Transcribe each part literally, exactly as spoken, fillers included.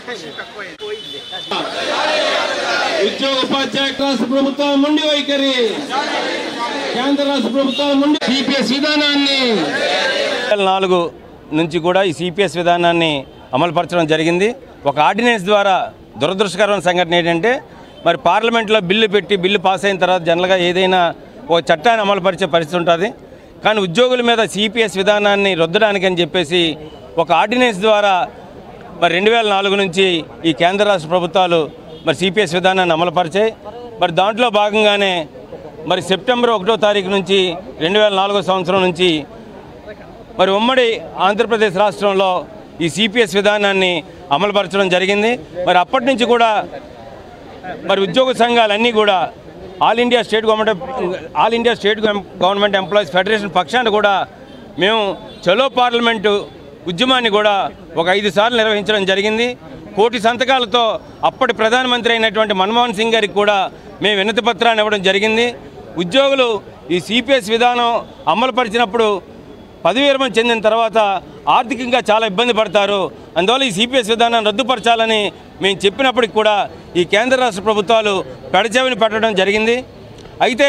ఉద్యోగ ఉపాధ్యాయ రాష్ట్ర ప్రభుత్వం ముండి వైఖరి, కేంద్ర రాష్ట్ర ప్రభుత్వం ముండి సిపిఎస్ విధానాన్ని నాలుగు నుంచి కూడా ఈ సిపిఎస్ విధానాన్ని అమలుపరచడం జరిగింది. ఒక ఆర్డినెన్స్ ద్వారా దురదృష్టకరమైన సంఘటన ఏంటంటే, మరి పార్లమెంట్లో బిల్లు పెట్టి బిల్లు పాస్ అయిన తర్వాత జనరల్గా ఏదైనా ఒక చట్టాన్ని అమలుపరిచే పరిస్థితి ఉంటుంది. కానీ ఉద్యోగుల మీద సిపిఎస్ విధానాన్ని రుద్దడానికి అని చెప్పేసి ఒక ఆర్డినెన్స్ ద్వారా మరి రెండు వేల నాలుగు నుంచి ఈ కేంద్ర రాష్ట్ర ప్రభుత్వాలు మరి సిపిఎస్ విధానాన్ని అమలుపరిచాయి. మరి దాంట్లో భాగంగానే మరి సెప్టెంబర్ ఒకటో తారీఖు నుంచి రెండు వేల నాలుగో సంవత్సరం నుంచి మరి ఉమ్మడి ఆంధ్రప్రదేశ్ రాష్ట్రంలో ఈ సిపిఎస్ విధానాన్ని అమలుపరచడం జరిగింది. మరి అప్పటి నుంచి కూడా మరి ఉద్యోగ సంఘాలన్నీ కూడా all India state government all India state government employees federation పక్షాన కూడా మేము చలో పార్లమెంటు ఉద్యమాన్ని కూడా ఒక ఐదు సార్లు నిర్వహించడం జరిగింది. కోటి సంతకాలతో అప్పటి ప్రధానమంత్రి అయినటువంటి మన్మోహన్ సింగ్ గారికి కూడా మేము వినతి పత్రాన్ని ఇవ్వడం జరిగింది. ఉద్యోగులు ఈ సిపిఎస్ విధానం అమలుపరిచినప్పుడు పదవి విరమణ చెందిన తర్వాత ఆర్థికంగా చాలా ఇబ్బంది పడతారు. అందువల్ల ఈ సిపిఎస్ విధానాన్ని రద్దుపరచాలని మేము చెప్పినప్పటికి కూడా ఈ కేంద్ర రాష్ట్ర ప్రభుత్వాలు పెడచెవిని పెట్టడం జరిగింది. అయితే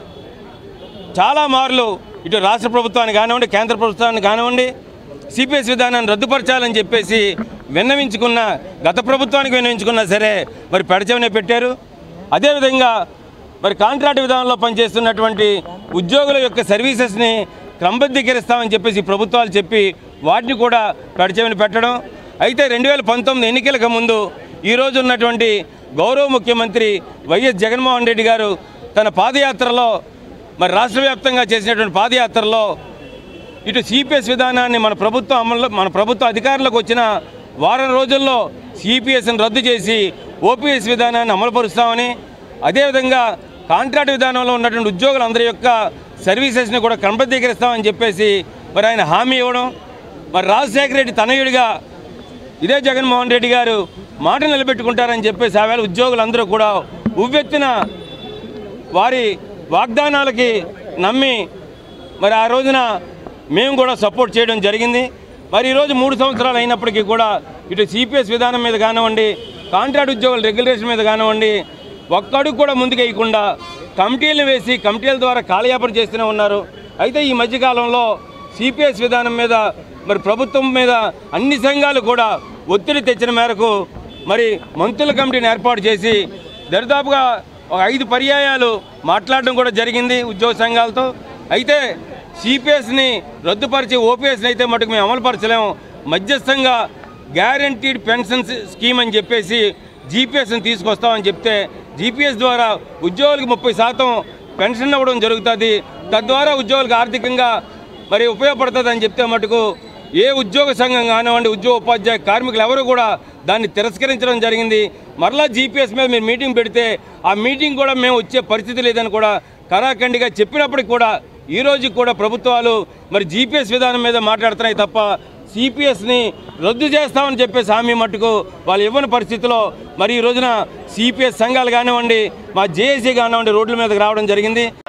చాలా మార్లు ఇటు రాష్ట్ర ప్రభుత్వాన్ని కానివ్వండి, కేంద్ర ప్రభుత్వాన్ని కానివ్వండి, సిపిఎస్ విధానాన్ని రద్దుపరచాలని చెప్పేసి విన్నవించుకున్న గత ప్రభుత్వానికి విన్నవించుకున్నా సరే మరి పెడచెవినే పెట్టారు. అదేవిధంగా మరి కాంట్రాక్ట్ విధానంలో పనిచేస్తున్నటువంటి ఉద్యోగుల యొక్క సర్వీసెస్ని క్రమబద్ధీకరిస్తామని చెప్పేసి ప్రభుత్వాలు చెప్పి వాటిని కూడా పెడచెవిని పెట్టడం. అయితే రెండు వేల పంతొమ్మిది ఎన్నికలకు ముందు ఈరోజు ఉన్నటువంటి గౌరవ ముఖ్యమంత్రి వైఎస్ జగన్మోహన్ రెడ్డి గారు తన పాదయాత్రలో మరి రాష్ట్ర వ్యాప్తంగా చేసినటువంటి పాదయాత్రలో ఇటు సిపిఎస్ విధానాన్ని మన ప్రభుత్వం అమలు మన ప్రభుత్వ అధికారంలోకి వచ్చిన వారం రోజుల్లో సిపిఎస్ని రద్దు చేసి ఓపీఎస్ విధానాన్ని అమలుపరుస్తామని, అదేవిధంగా కాంట్రాక్ట్ విధానంలో ఉన్నటువంటి ఉద్యోగులందరి యొక్క సర్వీసెస్ని కూడా క్రమబద్ధీకరిస్తామని చెప్పేసి మరి ఆయన హామీ ఇవ్వడం, మరి రాజశేఖర రెడ్డి తనయుడిగా ఇదే జగన్మోహన్ రెడ్డి గారు మాట నిలబెట్టుకుంటారని చెప్పేసి ఆ వేళ ఉద్యోగులందరూ కూడా ఉవ్వెత్తిన వారి వాగ్దానాలకి నమ్మి మరి ఆ రోజున మేము కూడా సపోర్ట్ చేయడం జరిగింది. మరి ఈరోజు మూడు సంవత్సరాలు అయినప్పటికీ కూడా ఇటు సిపిఎస్ విధానం మీద కానివ్వండి, కాంట్రాక్ట్ ఉద్యోగుల రెగ్యులేషన్ మీద కానివ్వండి, ఒక్కడుగు కూడా ముందుకు వేయకుండా కమిటీలను వేసి కమిటీల ద్వారా కాలయాపన చేస్తూనే ఉన్నారు. అయితే ఈ మధ్యకాలంలో సిపిఎస్ విధానం మీద మరి ప్రభుత్వం మీద అన్ని సంఘాలు కూడా ఒత్తిడి తెచ్చిన మేరకు మరి మంత్రుల కమిటీని ఏర్పాటు చేసి దరిదాపుగా ఒక ఐదు పర్యాయాలు మాట్లాడడం కూడా జరిగింది ఉద్యోగ సంఘాలతో. అయితే సిపిఎస్ని రద్దుపరిచి ఓపీఎస్ని అయితే మటుకు మేము అమలుపరచలేము, మధ్యస్థంగా గ్యారంటీడ్ పెన్షన్ స్కీమ్ అని చెప్పేసి జీపీఎస్ని తీసుకొస్తామని చెప్తే జీపీఎస్ ద్వారా ఉద్యోగులకు ముప్పై శాతం పెన్షన్ ఇవ్వడం జరుగుతుంది, తద్వారా ఉద్యోగులకు ఆర్థికంగా మరి ఉపయోగపడుతుంది అని చెప్తే మటుకు ఏ ఉద్యోగ సంఘం కానివ్వండి, ఉద్యోగ ఉపాధ్యాయ కార్మికులు ఎవరు కూడా దాన్ని తిరస్కరించడం జరిగింది. మరలా జీపీఎస్ మీద మీరు మీటింగ్ పెడితే ఆ మీటింగ్ కూడా మేము వచ్చే పరిస్థితి లేదని కూడా కరాఖండిగా చెప్పినప్పటికి కూడా ఈ రోజు కూడా ప్రభుత్వాలు మరి జీపీఎస్ విధానం మీద మాట్లాడుతున్నాయి తప్ప సిపిఎస్ని రద్దు చేస్తామని చెప్పేసి హామీ మట్టుకు వాళ్ళు ఇవ్వని పరిస్థితిలో మరి ఈ రోజున సిపిఎస్ సంఘాలు కానివ్వండి, మా జేఏసీ కానివ్వండి రోడ్ల మీదకి రావడం జరిగింది.